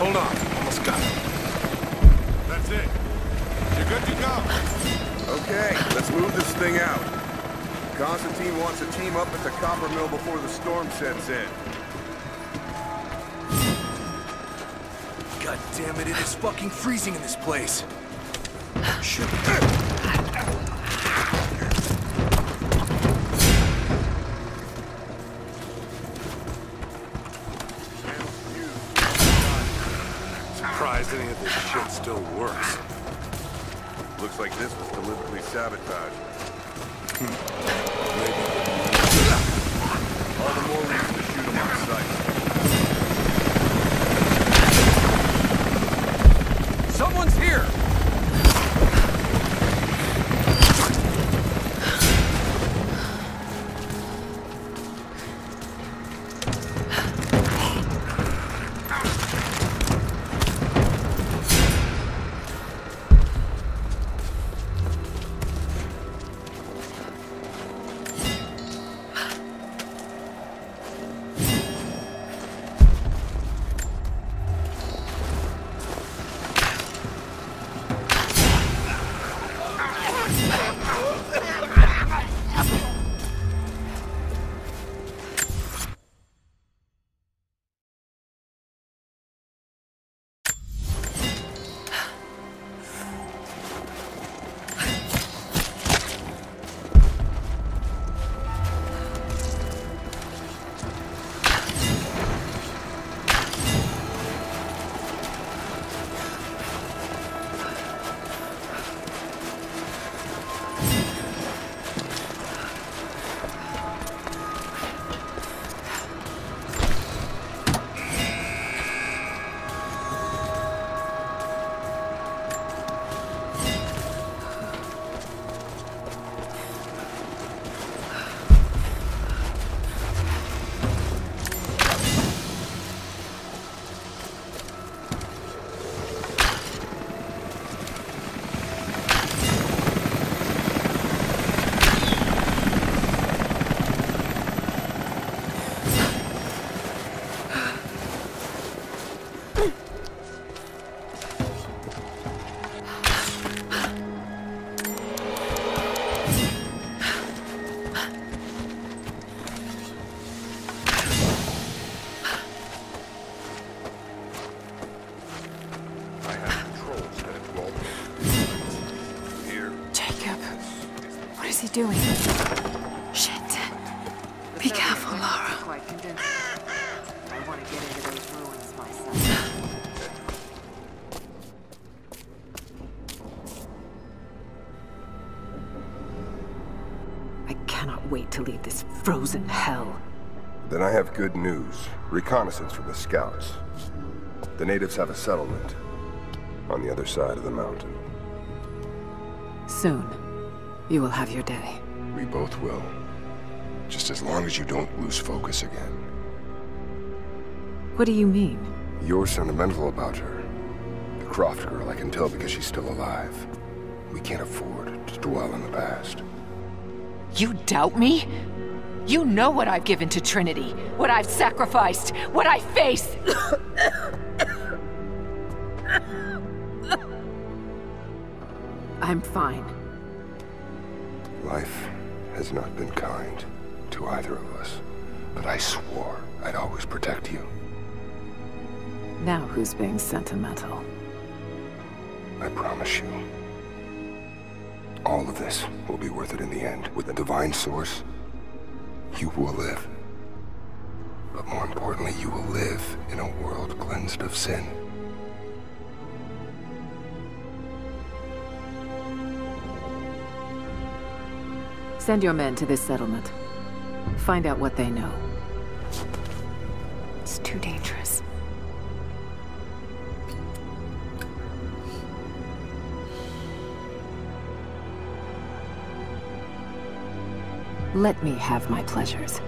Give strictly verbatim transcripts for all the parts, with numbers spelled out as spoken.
Hold on. Almost got it. That's it. You're good to go. Okay, let's move this thing out. Constantine wants to team up at the copper mill before the storm sets in. God damn it, it is fucking freezing in this place. Shit. Surprised any of this shit still works. Looks like this was deliberately sabotaged. Maybe. All the more reason to shoot him on sight. Someone's here! What's he doing? Shit. Be careful, Lara. Quite convincing. I want to get into those ruins myself. I cannot wait to leave this frozen hell. Then I have good news. Reconnaissance from the scouts. The natives have a settlement on the other side of the mountain. Soon, you will have your day. We both will. Just as long as you don't lose focus again. What do you mean? You're sentimental about her. The Croft girl, I can tell because she's still alive. We can't afford to dwell in the past. You doubt me? You know what I've given to Trinity, what I've sacrificed, what I face! I'm fine. Life has not been kind to either of us, but I swore I'd always protect you. Now who's being sentimental? I promise you. All of this will be worth it in the end. With the divine source, you will live. But more importantly, you will live in a world cleansed of sin. Send your men to this settlement. Find out what they know. It's too dangerous. Let me have my pleasures.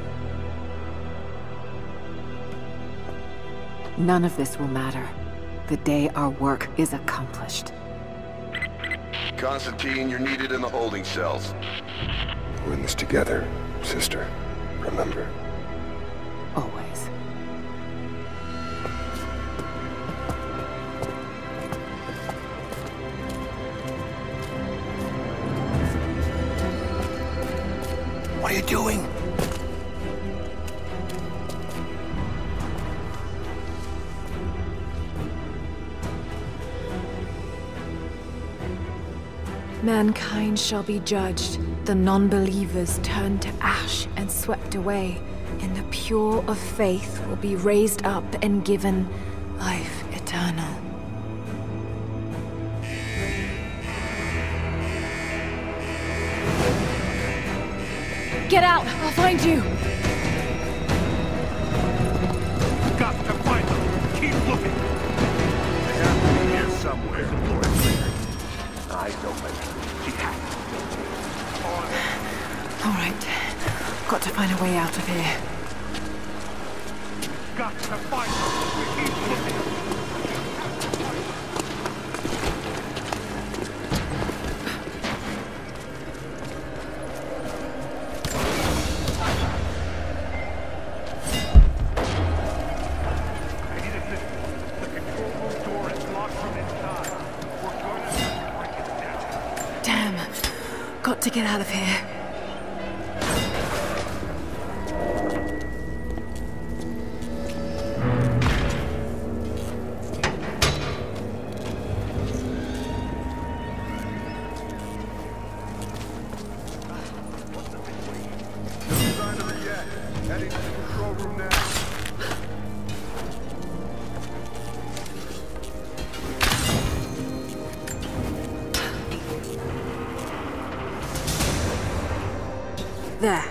None of this will matter the day our work is accomplished. Constantine, you're needed in the holding cells. We're in this together, sister. Remember. Always. doing? Mankind shall be judged, the non-believers turned to ash and swept away, and the pure of faith will be raised up and given life eternal. Get out! I'll find you! Got to find them. Keep looking. They have to be here somewhere. I don't make it. She has to. All right. Got to find a way out of here. Got to find them. Keep looking. Got to get out of here. No sign of her yet. Heading to the control room now. There.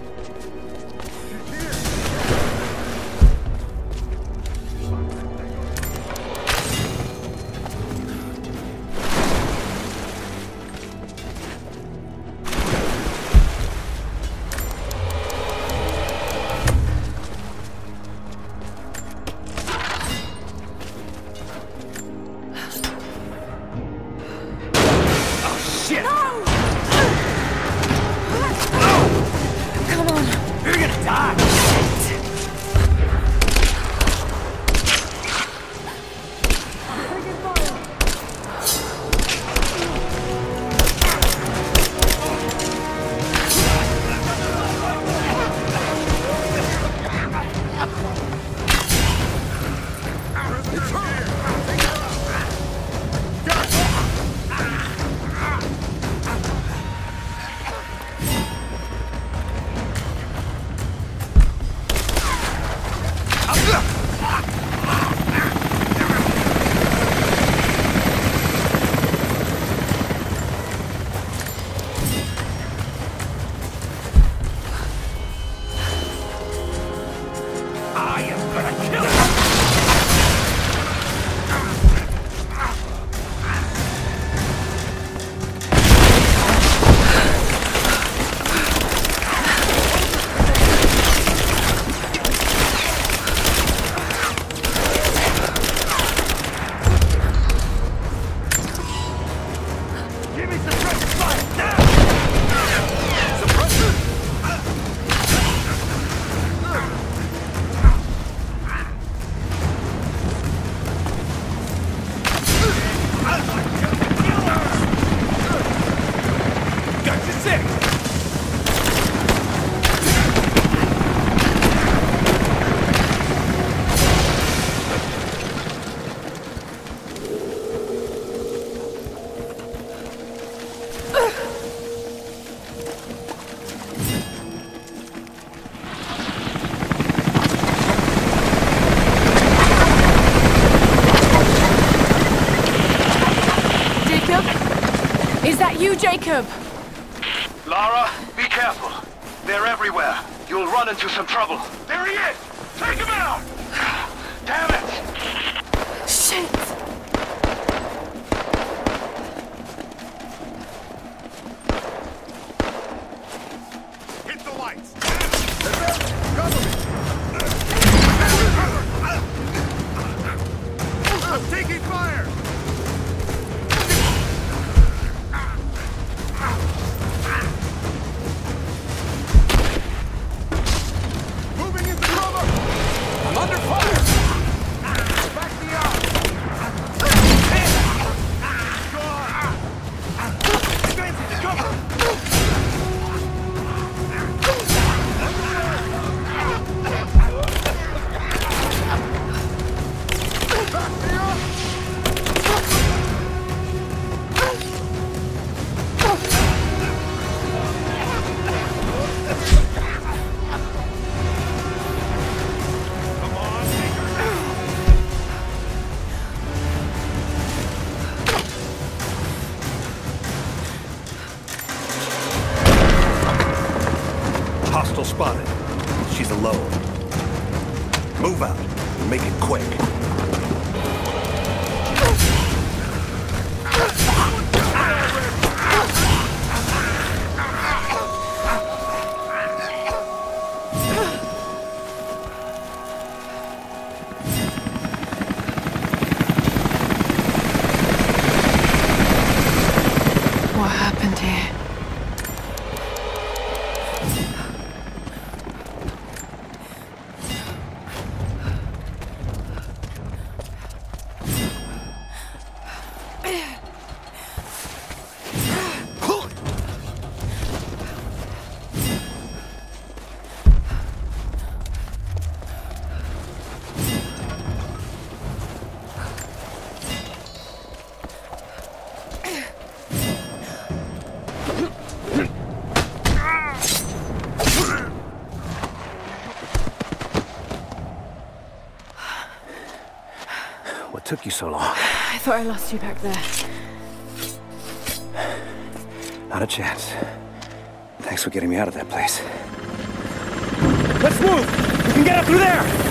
You, Jacob! Lara, be careful. They're everywhere. You'll run into some trouble. There he is! Take him out! Damn it! Shit! Hit the lights! Cover me! I'm taking fire! I'm under Make it quick. What happened here? What took you so long? I thought I lost you back there. Not a chance. Thanks for getting me out of that place. Let's move! We can get up through there!